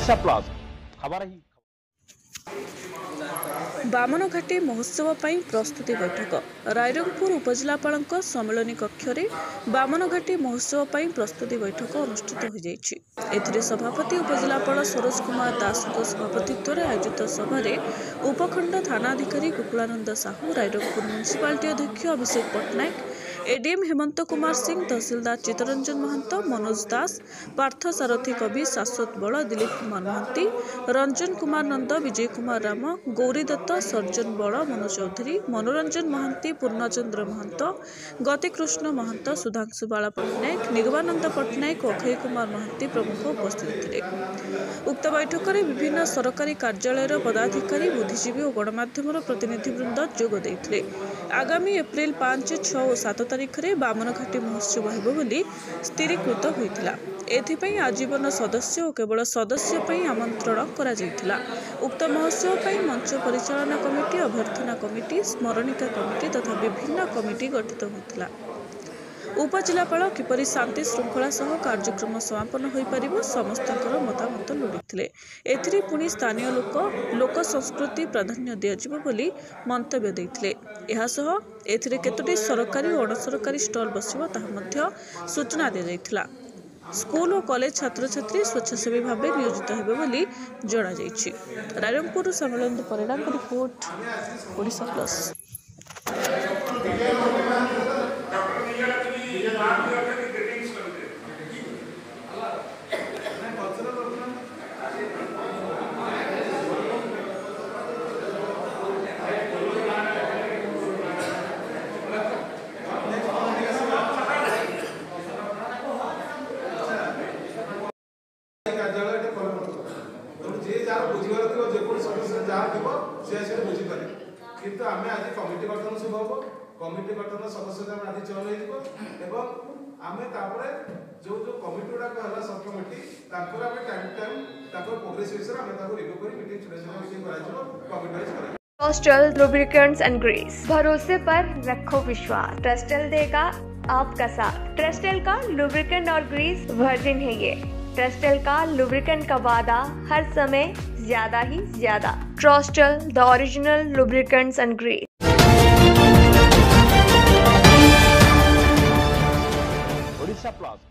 Odisha plus खबर ही बामनघाटी महोत्सव पर प्रस्तुति बैठक रायरंगपुर उपजिलापाल सम्मेलन कक्ष बामनघाटी महोत्सव पर प्रस्तुति बैठक अनुष्ठित हो जाएगी। सभापति उपजिलापाल सरोज कुमार दास सभापतित्व में आयोजित सभा उपखंड थानाधिकारी कुकुलानंद साहू, रायरंगपुर म्युनिसिपालिटी अध्यक्ष अभिषेक पट्टनायक, एडीएम हेमंत कुमार सिंह, तहसीलदार चित्तरंजन महंत, मनोज दास, पार्थ सारथी कवि, शाश्वत बल, दिलीप कुमार महंती, रंजन कुमार नंद, विजय कुमार राम, गौरी दत्त, सर्जन बल, मनोज चौधरी, मनोरंजन महंती, पूर्णचंद्र महंत, गतिकृष्ण महंत, सुधांशु बाला पट्टनायक, निगमानंद पट्टनायक, अक्षय कुमार महंती प्रमुख उपस्थित थे। उक्त बैठक में विभिन्न सरकारी कार्यालय पदाधिकारी, बुद्धिजीवी और गणमाध्यम प्रतिनिधिवृंद जोग देते। आगामी एप्रिल 5, 6 और 7 तारिख में बामनघाटी महोत्सव होब बोली स्थिरीकृत होता। एथिपाई आजीवन सदस्य और केवल सदस्य पर आमंत्रण करा जायतिला। उक्त महोत्सव पर मंच परिचालना कमिटी, अभ्यर्थना कमिटी, स्मरणिका कमिटी तथा विभिन्न कमिटी गठित होता। उपजिलापाल किपरि शांति श्रृंखला सह कार्यक्रम समापन हो पार समस्त मतामत लोड़ीते। एथिरे पुणी स्थानीय लोक संस्कृति प्राधान्य दिज्व बोली मंतव्य देते। एहासह एथिरे केतोटी सरकारी और अणसरकारी स्टल बसिब ताहा सूचना दी जाइथिला। स्कूल और कॉलेज छात्र छात्री स्वेच्छासेवी भाव नियोजित हेबे बोली जणा जाइछि। रायरंगपुर सम्मेलन परिणाम रिपोर्ट ओडिशा प्लस। किंतु आमे आज कमिटी गठन शुभ हो कमिटी गठन सदस्य आज चयन हो आमे तापरे जो जो कमिटी गुडा कहला सब कमिटी ताकर आमे टाइम ताकर प्रोग्रेस विषय आमे ताको रिव्यू करी मीटिंग चुनाव मीटिंग कराइछो कमिटी करा। ट्रस्टल लुब्रिकेंट्स एंड ग्रीस, भरोसे पर रखो विश्वास। ट्रस्टल देगा आपका साथ। ट्रस्टल का लुब्रिकेंट और ग्रीस वर्जिन है ये। ट्रस्टल का लुब्रिकेंट का वादा हर समय ज्यादा ही ज्यादा। Trusted the original lubricants and grease. Odisha plus.